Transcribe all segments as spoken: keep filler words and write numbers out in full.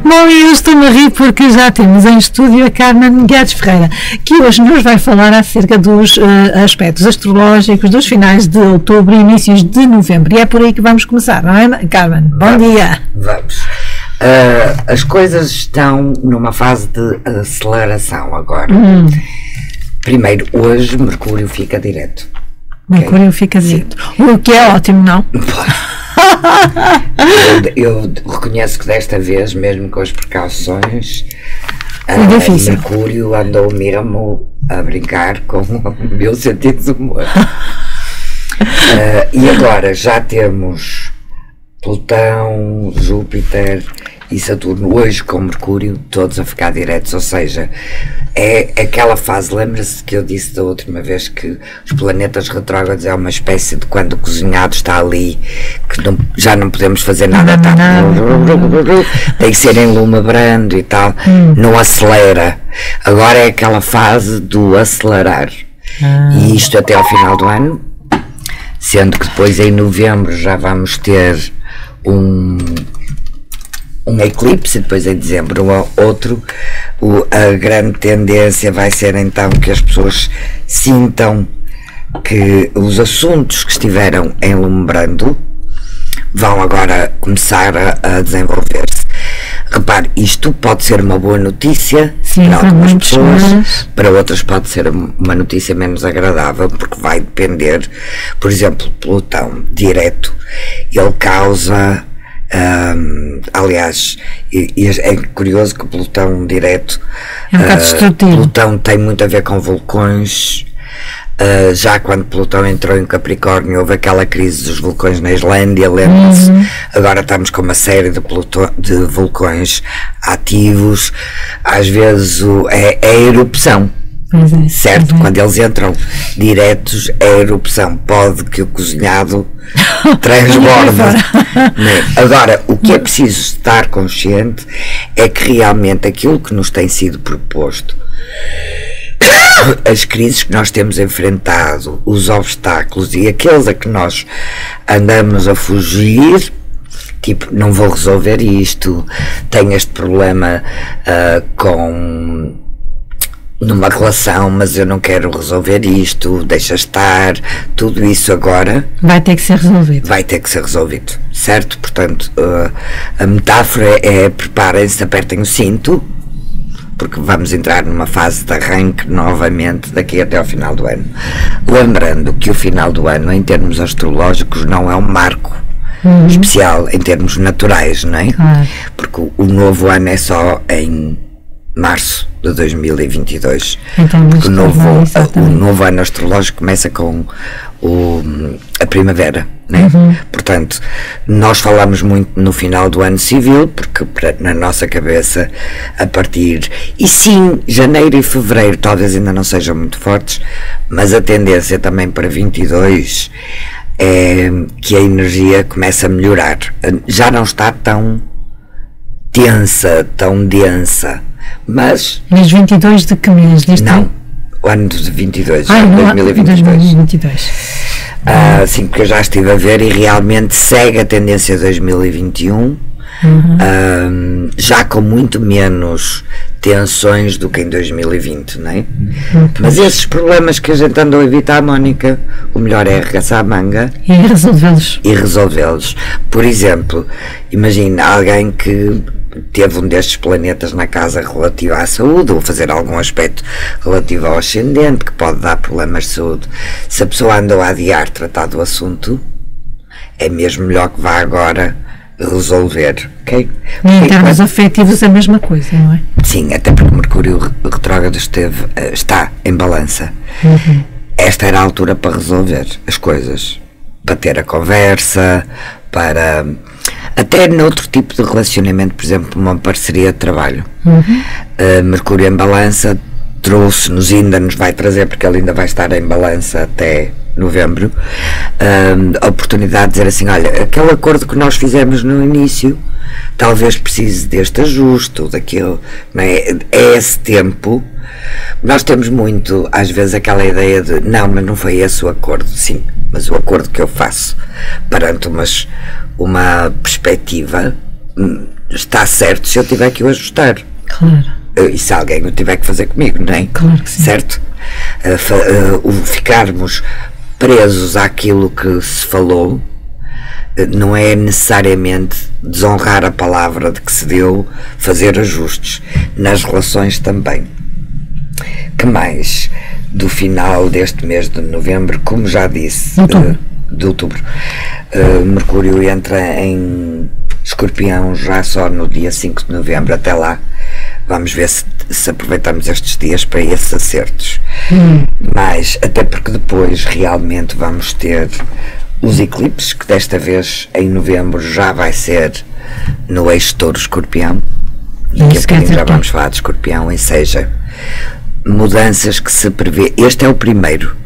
Bom, e eu estou-me a rir porque já temos em estúdio a Carmen Guedes Ferreira, que hoje nos vai falar acerca dos uh, aspectos astrológicos dos finais de outubro e inícios de novembro. E é por aí que vamos começar, não é, Carmen? Bom vamos, dia. Vamos. Uh, as coisas estão numa fase de aceleração agora. Hum. Primeiro, hoje Mercúrio fica direto. Mercúrio okay? fica direto. Sim. O que é ótimo, não? eu, eu reconheço que desta vez, mesmo com as precauções, é uh, difícil. Mercúrio andou mesmo a brincar com o meu sentido de humor. uh, e agora já temos Plutão, Júpiter e Saturno hoje com Mercúrio todos a ficar diretos, ou seja, é aquela fase, lembra-se que eu disse da última vez que os planetas retrógrados é uma espécie de quando o cozinhado está ali, que não, já não podemos fazer nada, não, tá, não. tem que ser em lume brando e tal, hum. não acelera. Agora é aquela fase do acelerar, ah. e isto até ao final do ano, sendo que depois em novembro já vamos ter um um eclipse, depois em dezembro outro. O, a grande tendência vai ser então que as pessoas sintam que os assuntos que estiveram enlumbrando vão agora começar a, a desenvolver-se. Repare, isto pode ser uma boa notícia. Sim, para algumas pessoas, mas... para outras pode ser uma notícia menos agradável, porque vai depender, por exemplo, Plutão direto, ele causa Um, aliás, e, e é curioso que o Plutão direto, é um bocado destrutivo. uh, Plutão tem muito a ver com vulcões. Uh, já quando Plutão entrou em Capricórnio houve aquela crise dos vulcões na Islândia, lembra-se? Uhum. Agora estamos com uma série de, Plutão, de vulcões ativos. Às vezes o, é, é a erupção. É, certo? É. Quando eles entram diretos, a erupção pode que o cozinhado transborda. Agora, o que é preciso estar consciente é que realmente aquilo que nos tem sido proposto, as crises que nós temos enfrentado, os obstáculos e aqueles a que nós andamos a fugir, tipo, não vou resolver isto, tenho este problema uh, com numa relação, mas eu não quero resolver isto, deixa estar, tudo isso agora vai ter que ser resolvido. Vai ter que ser resolvido, certo? Portanto, uh, a metáfora é preparem-se, apertem o cinto, porque vamos entrar numa fase de arranque novamente daqui até ao final do ano. Lembrando que o final do ano, em termos astrológicos, não é um marco uhum. especial em termos naturais, não é? Claro. Porque o, o novo ano é só em março de dois mil e vinte e dois, então, porque o novo, o novo ano astrológico começa com o, a primavera, né? Uhum. Portanto, nós falamos muito no final do ano civil, porque na nossa cabeça, a partir, e sim, janeiro e fevereiro talvez ainda não sejam muito fortes, mas a tendência também para vinte e dois é que a energia começa a melhorar, já não está tão tensa, tão densa. Mas, mas vinte e dois de que mês? Disto não, aí? o ano de vinte e dois, ah, dois mil e vinte e dois. dois mil e vinte e dois. Ah, sim, porque eu já estive a ver e realmente segue a tendência de dois mil e vinte e um, uhum. ah, já com muito menos tensões do que em dois mil e vinte, não é? Uhum. Mas esses problemas que a gente andou a evitar, Mónica, o melhor é arregaçar a manga e resolvê-los. E resolvê-los. Por exemplo, imagina alguém que teve um destes planetas na casa relativo à saúde, ou fazer algum aspecto relativo ao ascendente, que pode dar problemas de saúde. Se a pessoa andou a adiar tratar do assunto, é mesmo melhor que vá agora resolver, ok? E em termos afetivos é a mesma coisa, não é? Sim, até porque Mercúrio retrógrado esteve, está em balança. Uhum. Esta era a altura para resolver as coisas, para ter a conversa, para até noutro tipo de relacionamento, por exemplo, uma parceria de trabalho. Uhum. Uh, Mercúrio em balança trouxe-nos, ainda nos vai trazer, porque ele ainda vai estar em balança até novembro, uh, a oportunidade de dizer assim, olha, aquele acordo que nós fizemos no início, talvez precise deste ajuste ou daquilo, não é? É esse tempo. Nós temos muito, às vezes, aquela ideia de, não, mas não foi esse o acordo. Sim, mas o acordo que eu faço perante umas, uma perspectiva está certo se eu tiver que o ajustar. Claro. E se alguém o tiver que fazer comigo, não é? Claro que sim. Certo? Uh, uh, ficarmos presos àquilo que se falou uh, não é necessariamente desonrar a palavra de que se deu, fazer ajustes nas relações também. Que mais? Do final deste mês de novembro, como já disse, outubro. Uh, de outubro, uh, Mercúrio entra em Escorpião já só no dia cinco de novembro. Até lá vamos ver se, se aproveitamos estes dias para esses acertos. Hum. Mas até porque depois realmente vamos ter os eclipses, que desta vez em novembro já vai ser no eixo Touro-Escorpião, e daqui a bocadinho já vamos falar de Escorpião, ou seja, mudanças que se prevê. Este é o primeiro.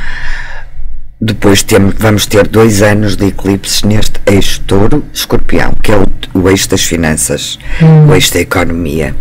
Depois temos, vamos ter dois anos de eclipses neste eixo Touro-Escorpião, que é o, o eixo das finanças, hum. o eixo da economia.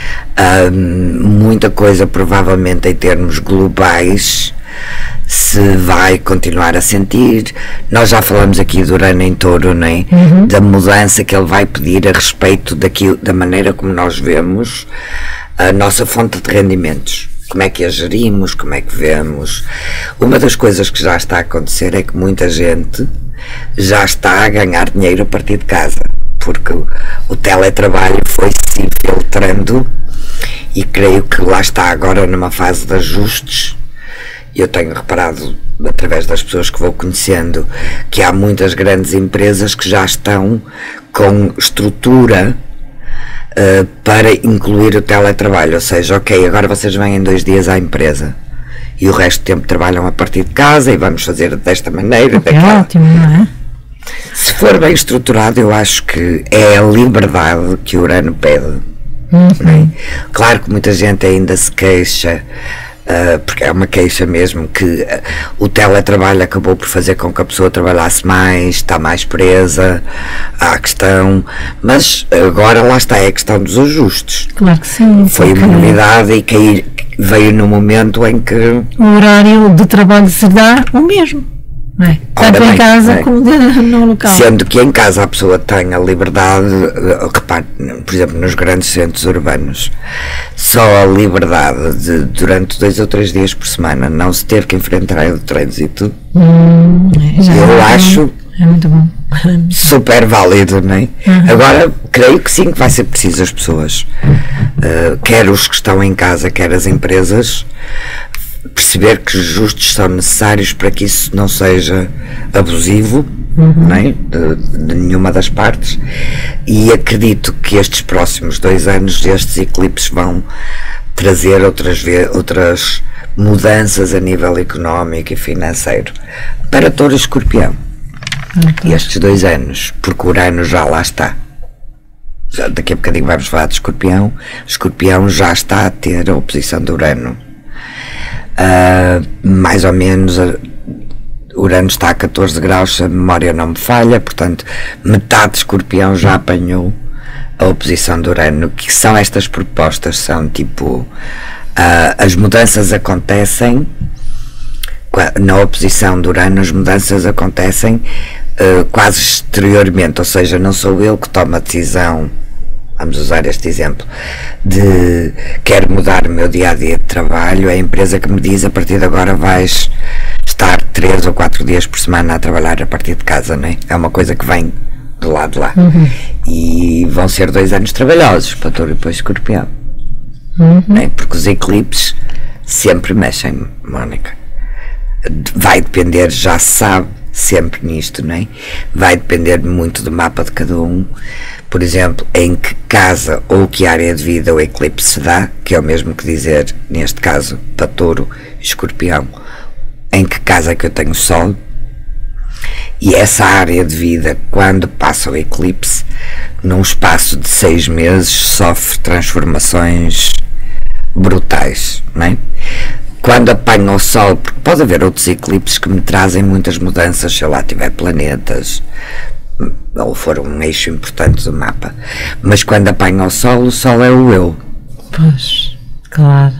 Um, muita coisa, provavelmente em termos globais, se vai continuar a sentir. Nós já falamos aqui do Urano em Touro, não é? Uhum. Da mudança que ele vai pedir a respeito daquilo, da maneira como nós vemos a nossa fonte de rendimentos. Como é que a gerimos, como é que vemos. Uma das coisas que já está a acontecer é que muita gente já está a ganhar dinheiro a partir de casa, porque o, o teletrabalho foi-se infiltrando, e creio que lá está agora numa fase de ajustes. Eu tenho reparado, através das pessoas que vou conhecendo, que há muitas grandes empresas que já estão com estrutura Uh, para incluir o teletrabalho, ou seja, ok, agora vocês vêm dois dias à empresa e o resto do tempo trabalham a partir de casa e vamos fazer desta maneira. Okay, é ótimo, não é? Se for bem estruturado, eu acho que é a liberdade que o Urano pede. Uhum. Não é? Claro que muita gente ainda se queixa, Uh, porque é uma queixa mesmo, que uh, o teletrabalho acabou por fazer com que a pessoa trabalhasse mais, está mais presa à questão, mas agora lá está, é a questão dos ajustes. Claro que sim. Foi uma novidade e cair, veio no momento em que o horário de trabalho se dá o mesmo, não é? Tanto bem, em casa é. como no local. Sendo que em casa a pessoa tem a liberdade, repare, por exemplo, nos grandes centros urbanos, só a liberdade de, durante dois ou três dias por semana, não se ter que enfrentar o trânsito, hum, já eu é, acho é muito bom. Super válido, não é? Uhum. Agora, creio que sim, que vai ser preciso as pessoas, uh, quer os que estão em casa, quer as empresas, perceber que os ajustes são necessários para que isso não seja abusivo, uhum. não é? de, de nenhuma das partes, e acredito que estes próximos dois anos, estes eclipses vão trazer outras, outras mudanças a nível económico e financeiro para Touro e Escorpião. Uhum. Estes dois anos, porque o Urano já lá está. Já, daqui a bocadinho vamos falar de Escorpião. Escorpião já está a ter a oposição do Urano. Uh, mais ou menos uh, Urano está a catorze graus, se a memória não me falha, portanto metade de Escorpião já apanhou a oposição do Urano. Que são estas propostas? São tipo uh, as mudanças acontecem na oposição do Urano, as mudanças acontecem uh, quase exteriormente, ou seja, não sou eu que tomo a decisão. Vamos usar este exemplo de quero mudar o meu dia-a-dia de trabalho, é a empresa que me diz a partir de agora vais estar três ou quatro dias por semana a trabalhar a partir de casa, não é? É uma coisa que vem do lado de lá. Uhum. E vão ser dois anos trabalhosos para Touro e depois Escorpião. Uhum. Não é? Porque os eclipses sempre mexem, Mónica. Vai depender, já se sabe sempre nisto, não é? Vai depender muito do mapa de cada um. Por exemplo, em que casa ou que área de vida o eclipse se dá, que é o mesmo que dizer, neste caso, para Touro e Escorpião, em que casa é que eu tenho Sol, e essa área de vida, quando passa o eclipse, num espaço de seis meses, sofre transformações brutais, não é? Quando apanha o Sol, porque pode haver outros eclipses que me trazem muitas mudanças, se eu lá tiver planetas, ou for um eixo importante do mapa, mas quando apanha o Sol, o Sol é o eu. Pois, claro.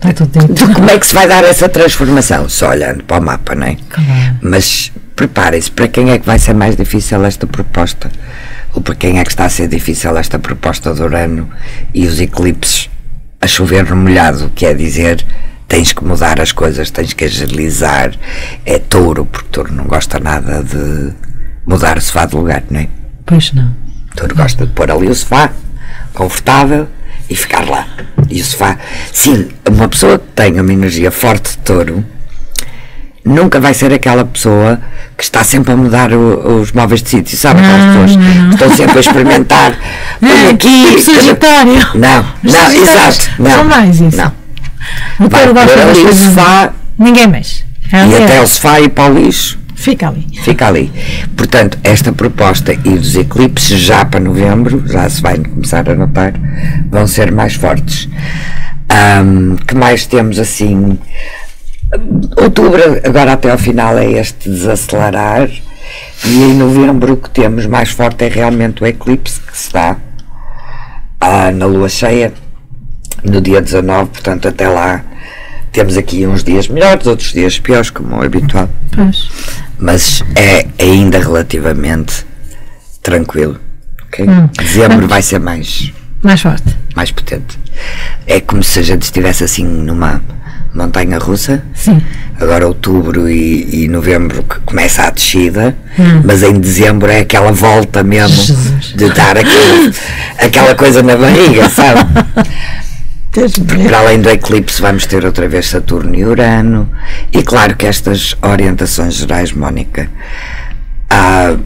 Está tudo dito. Como é que se vai dar essa transformação? Só olhando para o mapa, não é? Claro. Mas preparem-se, para quem é que vai ser mais difícil esta proposta? Ou para quem é que está a ser difícil esta proposta do Urano e os eclipses a chover no molhado, que é dizer, tens que mudar as coisas, tens que agilizar. É Touro, porque Touro não gosta nada de mudar o sofá de lugar, não é? Pois não. Touro gosta de pôr ali o sofá, confortável, e ficar lá. E o sofá, sim, uma pessoa que tenha uma energia forte de Touro nunca vai ser aquela pessoa que está sempre a mudar o, os móveis de sítio, sabe? Aquelas pessoas que estão sempre a experimentar. Põe aqui. Sagitário. Não, não, exato. Não, não mais isso. Não. O Vai pôr ali o sofá. Ninguém mexe. É e até o sofá ir para o lixo. Fica ali. Fica ali. Portanto, esta proposta e dos eclipses já para novembro, já se vai começar a notar, vão ser mais fortes. Um, que mais temos assim? Outubro, agora até ao final, é este desacelerar, e em novembro o que temos mais forte é realmente o eclipse, que se dá ah, na lua cheia, no dia dezanove, portanto até lá temos aqui uns dias melhores, outros dias piores, como é habitual. Pois. Mas é ainda relativamente tranquilo. Okay? Hum. Dezembro vai ser mais, mais forte, mais potente. É como se a gente estivesse assim numa montanha russa. Sim. Agora outubro e, e novembro que começa a descida, hum. mas em dezembro é aquela volta mesmo. Jesus. De dar aquele, aquela coisa na barriga, sabe? Para além do eclipse vamos ter outra vez Saturno e Urano, e claro que estas orientações gerais, Mónica, ah,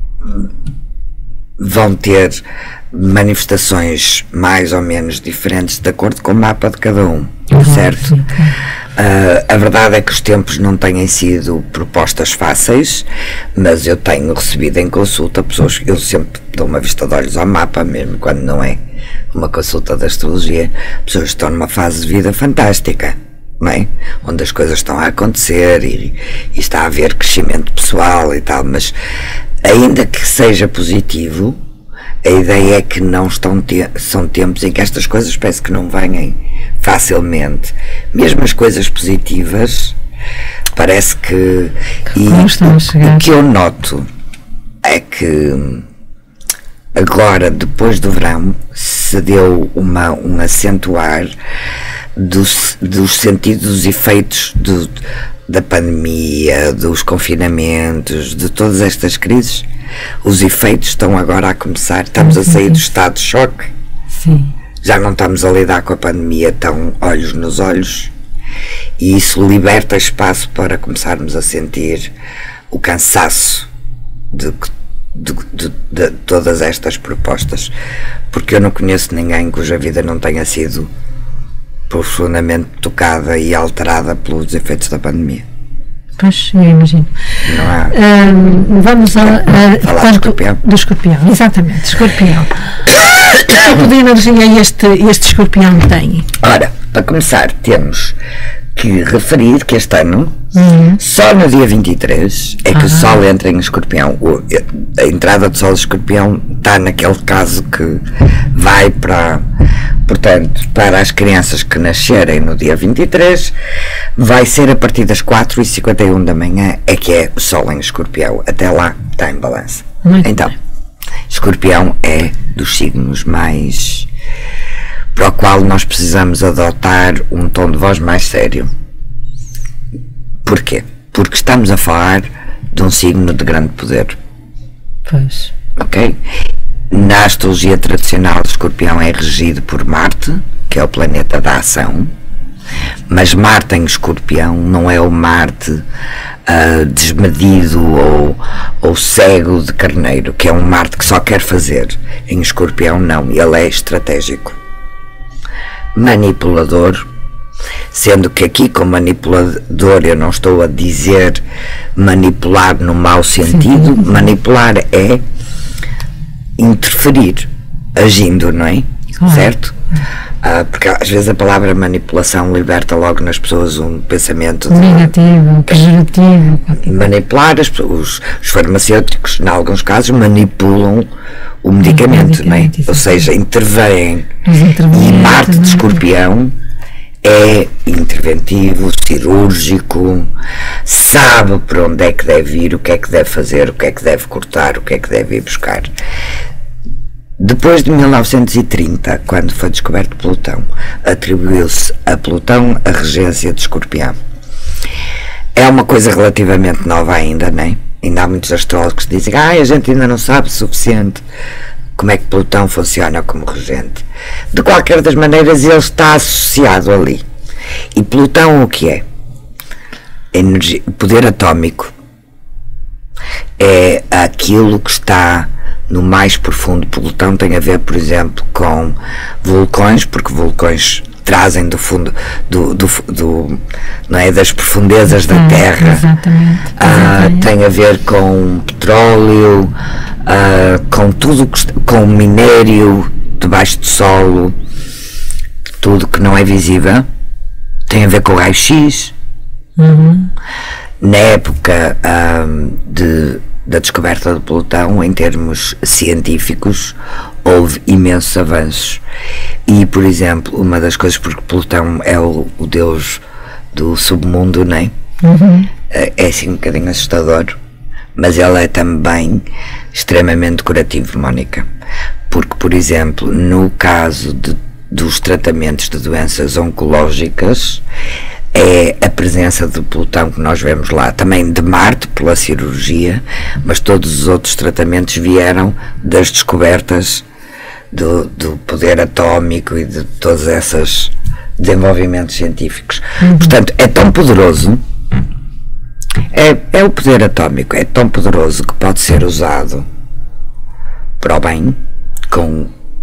vão ter manifestações mais ou menos diferentes de acordo com o mapa de cada um, uhum, certo? Uh, a verdade é que os tempos não têm sido propostas fáceis, mas eu tenho recebido em consulta pessoas, eu sempre dou uma vista de olhos ao mapa, mesmo quando não é uma consulta de astrologia, pessoas que estão numa fase de vida fantástica, não é? Onde as coisas estão a acontecer e, e está a haver crescimento pessoal e tal, mas ainda que seja positivo, a ideia é que não estão te são tempos em que estas coisas parece que não vêm facilmente. Mesmo as coisas positivas, parece que... que e o, o que eu noto é que agora, depois do verão, se deu uma, um acentuar dos, dos sentidos, dos efeitos do, da pandemia, dos confinamentos, de todas estas crises. Os efeitos estão agora a começar, estamos a sair do estado de choque. Sim. Já não estamos a lidar com a pandemia tão olhos nos olhos, e isso liberta espaço para começarmos a sentir o cansaço de, de, de, de todas estas propostas, porque eu não conheço ninguém cuja vida não tenha sido profundamente tocada e alterada pelos efeitos da pandemia. Pois, eu imagino. Não há... um, vamos a, a falar do escorpião. Do escorpião, exatamente, escorpião. Que tipo de energia este, este escorpião tem? Ora, para começar, temos que referir que este ano, uhum. só no dia vinte e três, é que ah. o Sol entra em escorpião. O, a entrada do Sol em escorpião está naquele caso que vai para... Portanto, para as crianças que nascerem no dia vinte e três, vai ser a partir das quatro e cinquenta e um da manhã, é que é o Sol em escorpião. Até lá está em balança. Muito então, bem. escorpião é dos signos mais... para o qual nós precisamos adotar um tom de voz mais sério. Porquê? Porque estamos a falar de um signo de grande poder. Pois. Ok? Na astrologia tradicional, o escorpião é regido por Marte, que é o planeta da ação, mas Marte em escorpião não é o Marte uh, desmedido ou, ou cego de carneiro, que é um Marte que só quer fazer. Em escorpião não, ele é estratégico, manipulador, sendo que aqui com manipulador eu não estou a dizer manipular no mau sentido. Sim. Manipular é interferir, agindo, não é? Claro. Certo? Ah, porque às vezes a palavra manipulação liberta logo nas pessoas um pensamento de, negativo, pejorativo. Manipular, as, os, os farmacêuticos, em alguns casos, manipulam o medicamento, não é? Ou seja, intervêm. E Marte de escorpião é interventivo, cirúrgico, sabe para onde é que deve ir, o que é que deve fazer, o que é que deve cortar, o que é que deve ir buscar. Depois de mil novecentos e trinta, quando foi descoberto Plutão, atribuiu-se a Plutão a regência de Escorpião. É uma coisa relativamente nova ainda, não é? Ainda há muitos astrólogos que dizem ah, a gente ainda não sabe o suficiente como é que Plutão funciona como regente. De qualquer das maneiras, ele está associado ali. E Plutão o que é? Energia, poder atómico. É aquilo que está no mais profundo. Plutão tem a ver, por exemplo, com vulcões, porque vulcões trazem do fundo do, do, do não é, das profundezas da Terra. Exatamente, ah, exatamente. Tem a ver com petróleo, ah, com tudo que, com minério debaixo do solo, tudo que não é visível. Tem a ver com o raio-x. Uhum. Na época ah, de, da descoberta de Plutão, em termos científicos, houve imensos avanços. E, por exemplo, uma das coisas, porque Plutão é o, o deus do submundo, não é? Uhum. É assim um bocadinho assustador, mas ele é também extremamente curativo, Mónica. Porque, por exemplo, no caso de, dos tratamentos de doenças oncológicas, é a presença de Plutão que nós vemos lá, também de Marte pela cirurgia, mas todos os outros tratamentos vieram das descobertas do, do poder atómico e de todos esses desenvolvimentos científicos. Uhum. Portanto, é tão poderoso, é, é o poder atómico, é tão poderoso que pode ser usado para o bem, com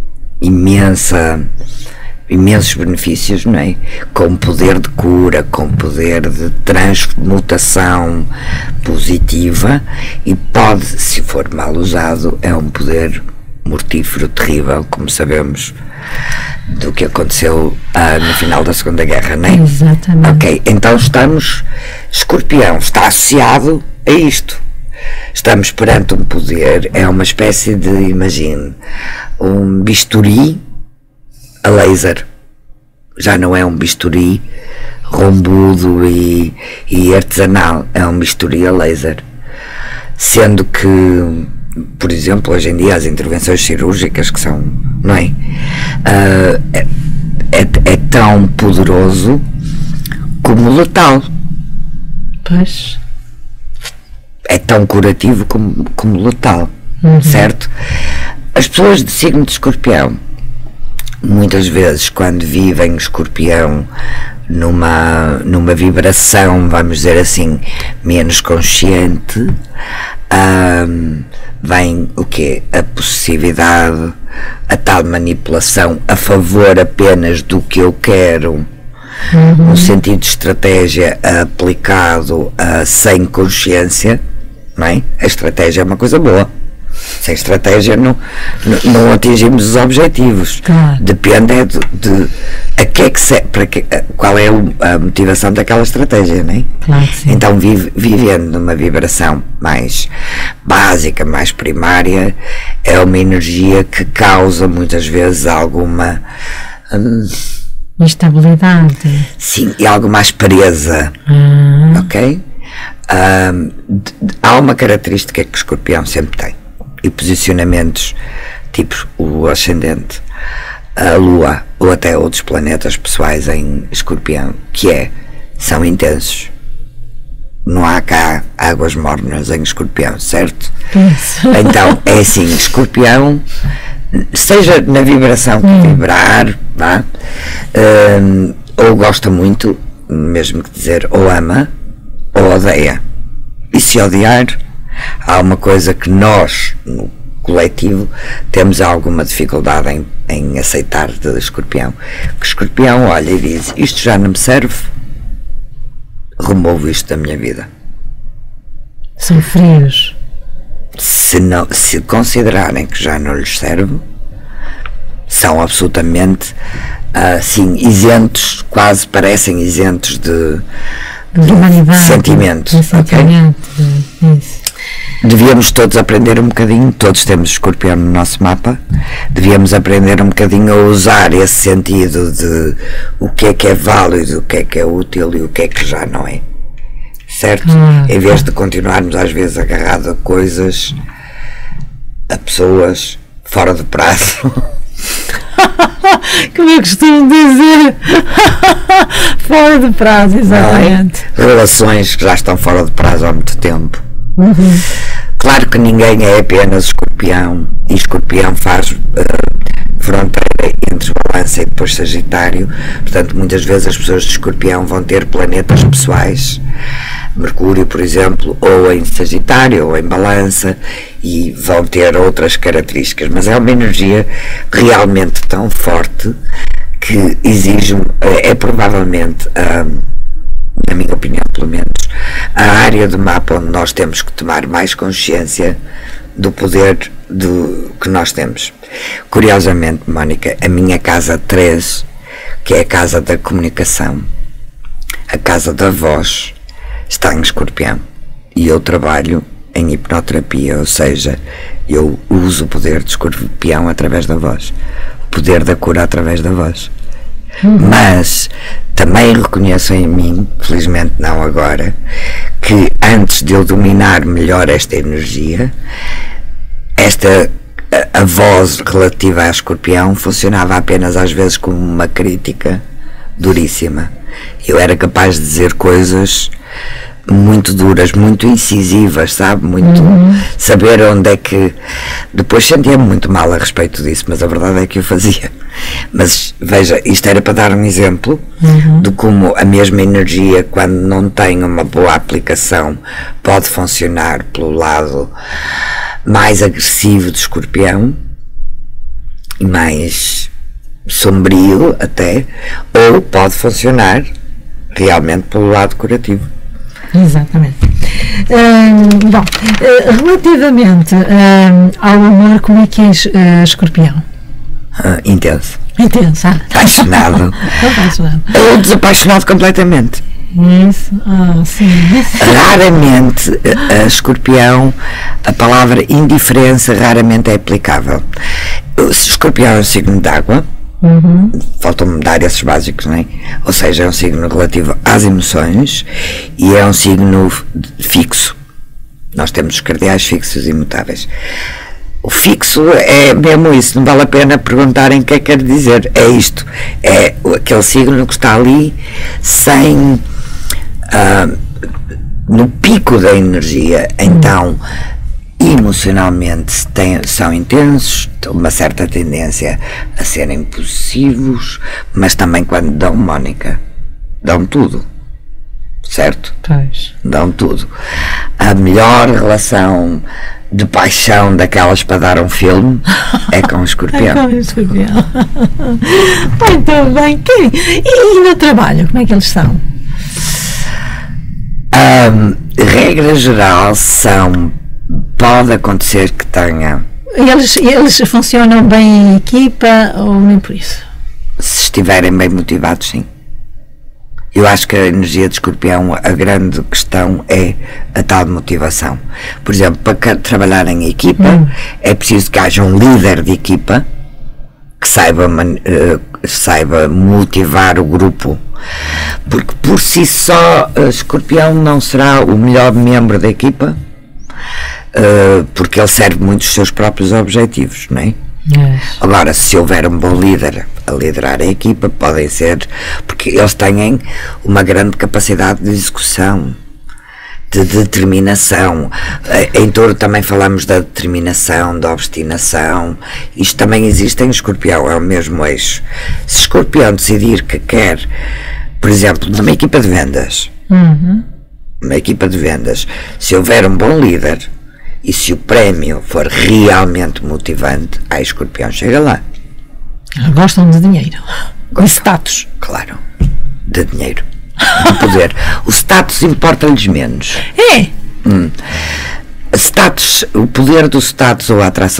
imensa imensos benefícios, não é? Com poder de cura, com poder de transmutação positiva, e pode, se for mal usado, é um poder mortífero, terrível, como sabemos do que aconteceu ah, no final da Segunda Guerra, não é? Exatamente. Ok, então estamos, Escorpião está associado a isto. Estamos perante um poder, é uma espécie de, imagine, um bisturi a laser. Já não é um bisturi rombudo e, e artesanal, é um bisturi a laser. Sendo que, por exemplo, hoje em dia as intervenções cirúrgicas que são, não é? Uh, é, é, é tão poderoso como letal. Pois. É tão curativo como, como letal, uhum. Certo? As pessoas de signo de Escorpião, muitas vezes, quando vivem Escorpião numa, numa vibração, vamos dizer assim, menos consciente, hum, vem o quê? A possessividade, a tal manipulação a favor apenas do que eu quero, uhum. Um sentido de estratégia aplicado uh, sem consciência, não é? A estratégia é uma coisa boa. Sem estratégia não, não, não atingimos os objetivos. Claro. Depende é de, de a que é que se, para que, qual é a motivação daquela estratégia, não é? Claro que sim. Então, vive, vivendo numa vibração mais básica, mais primária, é uma energia que causa muitas vezes alguma hum, instabilidade. Sim, e alguma aspereza. Hum. Ok? Hum, de, de, há uma característica que o Escorpião sempre tem, e posicionamentos tipo o ascendente, a Lua ou até outros planetas pessoais em Escorpião, que é, são intensos. Não há cá águas mornas em Escorpião, certo? Isso. Então é assim, Escorpião, seja na vibração que hum. vibrar, vá, um, ou gosta muito, mesmo que dizer, ou ama ou odeia. E se odiar, há uma coisa que nós, no coletivo, temos alguma dificuldade em, em aceitar de Escorpião. Que Escorpião olha e diz, isto já não me serve, removo isto da minha vida. São frios. Se, não, se considerarem que já não lhes serve, são absolutamente assim, isentos, quase parecem isentos de, de, humanidade, de sentimento. De sentimento, okay? Isso. Devíamos todos aprender um bocadinho, todos temos escorpião no nosso mapa, devíamos aprender um bocadinho a usar esse sentido de o que é que é válido, o que é que é útil e o que é que já não é, certo? Hum. Em vez de continuarmos às vezes agarrados a coisas, a pessoas fora de prazo. Como eu costumo dizer, fora de prazo, exatamente. É? Relações que já estão fora de prazo há muito tempo. Uhum. Claro que ninguém é apenas escorpião, e escorpião faz uh, fronteira entre balança e depois sagitário, portanto muitas vezes as pessoas de escorpião vão ter planetas pessoais, Mercúrio por exemplo, ou em sagitário ou em balança, e vão ter outras características, mas é uma energia realmente tão forte que exige, é, é provavelmente um, na minha opinião pelo menos, a área do mapa onde nós temos que tomar mais consciência do poder do, que nós temos. Curiosamente, Mónica, a minha casa três, que é a casa da comunicação, a casa da voz, está em escorpião, e eu trabalho em hipnoterapia, ou seja, eu uso o poder de escorpião através da voz, o poder da cura através da voz. Mas também reconheço em mim, felizmente não agora, que antes de eu dominar melhor esta energia, esta a, a voz relativa a escorpião funcionava apenas às vezes como uma crítica duríssima. Eu era capaz de dizer coisas muito duras, muito incisivas, sabe? Muito uhum. saber onde é que... Depois sentia-me muito mal a respeito disso, mas a verdade é que eu fazia. Mas veja, isto era para dar um exemplo uhum. de como a mesma energia, quando não tem uma boa aplicação, pode funcionar pelo lado mais agressivo de escorpião e mais sombrio até, ou pode funcionar realmente pelo lado curativo. Exatamente. Hum, bom, relativamente hum, ao amor, como é que és uh, escorpião? Uh, intenso. Intenso, ah. Apaixonado. Apaixonado. Ou desapaixonado completamente. Isso, ah, sim. Raramente, a, a escorpião, a palavra indiferença raramente é aplicável. O escorpião é um signo de água. Uhum. Faltam-me dar esses básicos, não é? Ou seja, é um signo relativo às emoções e é um signo fixo. Nós temos os cardeais fixos e imutáveis. O fixo é mesmo isso, não vale a pena perguntarem o que é que quer dizer. É isto, é aquele signo que está ali sem uh, no pico da energia. Então emocionalmente tem, são intensos, uma certa tendência a serem possessivos, mas também quando dão, Mónica, dão tudo, certo? Pois. Dão tudo. A melhor relação de paixão daquelas para dar um filme é com o escorpião. É com o escorpião. Muito bem. E, e no trabalho, como é que eles são? Um, regra geral são, pode acontecer que tenha. Eles, eles funcionam bem em equipa ou nem por isso? Se estiverem bem motivados, sim. Eu acho que a energia de escorpião, a grande questão é a tal motivação. Por exemplo, para trabalhar em equipa, hum. é preciso que haja um líder de equipa que saiba, uh, saiba motivar o grupo, porque por si só uh, escorpião não será o melhor membro da equipa, uh, porque ele serve muito os seus próprios objetivos, não é? Yes. Agora, se houver um bom líder a liderar a equipa, podem ser, porque eles têm uma grande capacidade de execução, de determinação. Em Touro também falamos da determinação, da obstinação. Isto também existe em Escorpião, é o mesmo eixo. Se Escorpião decidir que quer, por exemplo, numa equipa de vendas, uhum. uma equipa de vendas, se houver um bom líder e se o prémio for realmente motivante, a Escorpião chega lá. Gostam de dinheiro, de status. Claro, de dinheiro, de poder. O status importa-lhes menos. É? Hum. Status, o poder do status ou a atração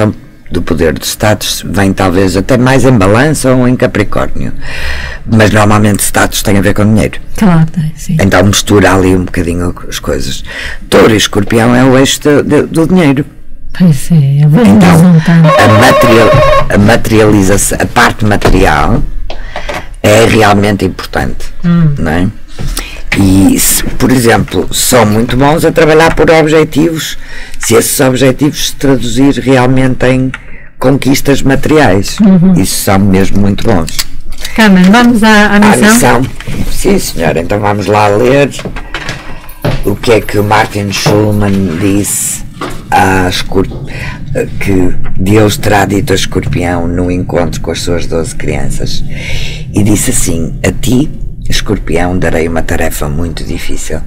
do poder dos status vem talvez até mais em balança ou em Capricórnio, mas normalmente status tem a ver com dinheiro. Claro, sim. Então mistura ali um bocadinho as coisas. Touro e Escorpião é o eixo de, de, do dinheiro. Pois é, a então, a, material, a materialização, a parte material é realmente importante, hum. não é? E, se, por exemplo, são muito bons a trabalhar por objetivos, se esses objetivos se traduzir realmente em conquistas materiais. Uhum. Isso são mesmo muito bons. Carmen, vamos à, à missão? À missão? Sim, senhora. Então vamos lá ler o que é que o Martin Schulman disse a Escorp... que Deus terá dito a Escorpião no encontro com as suas doze crianças. E disse assim: a ti, Escorpião, darei uma tarefa muito difícil.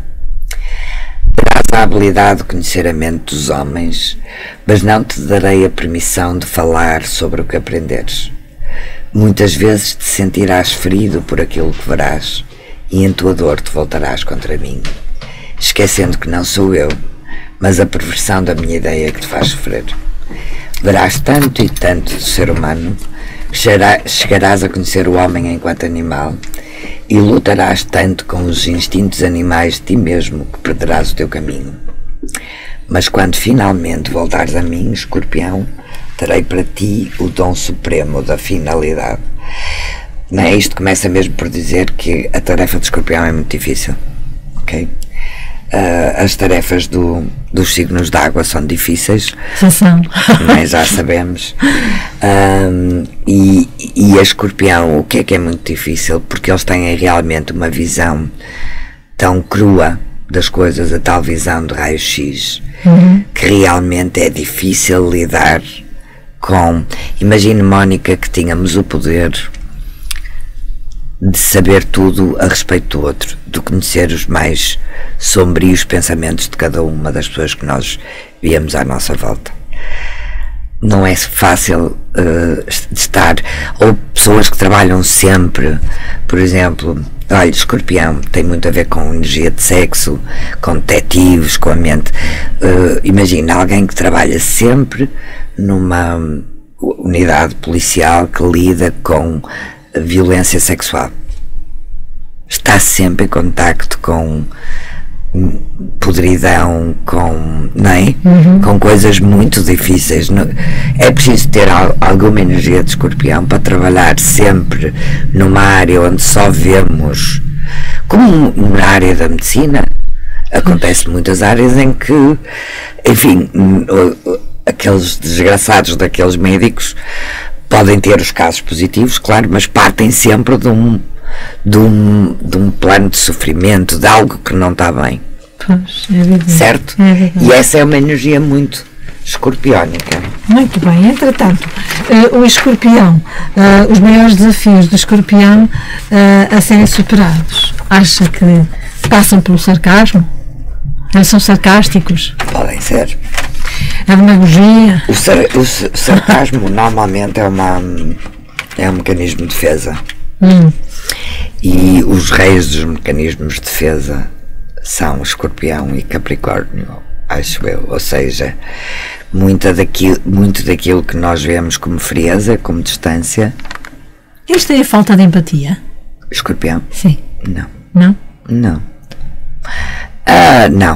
Terás a habilidade de conhecer a mente dos homens, mas não te darei a permissão de falar sobre o que aprenderes. Muitas vezes te sentirás ferido por aquilo que verás, e em tua dor te voltarás contra mim, esquecendo que não sou eu, mas a perversão da minha ideia que te faz sofrer. Verás tanto e tanto do ser humano, que chegarás a conhecer o homem enquanto animal, e lutarás tanto com os instintos animais de ti mesmo que perderás o teu caminho. Mas quando finalmente voltares a mim, Escorpião, terei para ti o dom supremo da finalidade. Não é? Isto começa mesmo por dizer que a tarefa de Escorpião é muito difícil, ok? Uh, as tarefas do, dos signos de água são difíceis, já são, mas já sabemos. Um, e, e a Escorpião, o que é que é muito difícil? Porque eles têm realmente uma visão tão crua das coisas, a tal visão de raio-x, uhum. que realmente é difícil lidar com. Imagine, Mónica, que tínhamos o poder de saber tudo a respeito do outro, de conhecer os mais sombrios pensamentos de cada uma das pessoas que nós víamos à nossa volta. Não é fácil uh, estar, ou pessoas que trabalham sempre, por exemplo, olha, Escorpião tem muito a ver com energia de sexo, com detetives, com a mente. Uh, imagina alguém que trabalha sempre numa unidade policial que lida com violência sexual. Está sempre em contacto com podridão, com, não é? Uhum. Com coisas muito difíceis. É preciso ter alguma energia de Escorpião para trabalhar sempre numa área onde só vemos, como na área da medicina, acontece muitas áreas em que, enfim, aqueles desgraçados daqueles médicos podem ter os casos positivos, claro, mas partem sempre de um, de um, de um plano de sofrimento, de algo que não está bem. Pois, é verdade. Certo? É verdade. E essa é uma energia muito escorpiónica. Muito bem. Entretanto, uh, o Escorpião, uh, os maiores desafios do Escorpião uh, a serem superados, acha que passam pelo sarcasmo? Eles são sarcásticos? Podem ser. A demagogia? O, sar, o sarcasmo normalmente é, uma, é um mecanismo de defesa. Hum. E os reis dos mecanismos de defesa são Escorpião e Capricórnio, acho eu. Ou seja, muita daquilo, muito daquilo que nós vemos como frieza, como distância. Eles têm a falta de empatia? Escorpião? Sim. Não. Não? Não. Ah, não.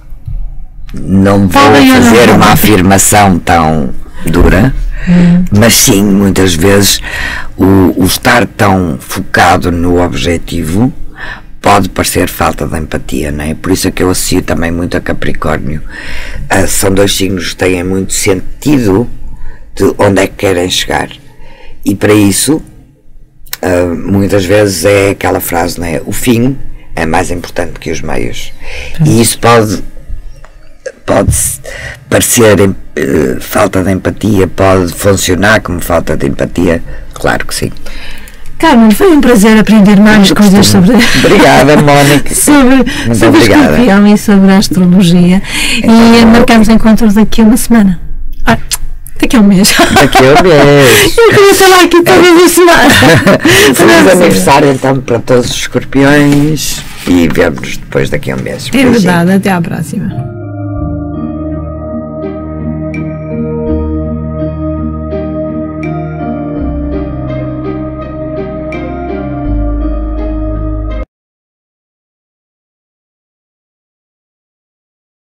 Não vou Fala fazer não. uma afirmação tão dura, hum. mas sim, muitas vezes o, o estar tão focado no objetivo pode parecer falta de empatia, não é? Por isso é que eu associo também muito a Capricórnio. Ah, são dois signos que têm muito sentido de onde é que querem chegar, e para isso ah, muitas vezes é aquela frase, não é? O fim é mais importante que os meios. Hum. E isso pode pode parecer uh, falta de empatia, pode funcionar como falta de empatia, claro que sim. Carmen, foi um prazer aprender mais Muito coisas sobre obrigada, Mónica. sobre, sobre Escorpião e sobre a astrologia. Então, e marcamos encontros daqui a uma semana. Ah, daqui a um mês. Daqui a um mês. Eu queria estar aqui todas as semanas. Feliz aniversário então para todos os escorpiões e vemos-nos depois daqui a um mês. É verdade, até à próxima.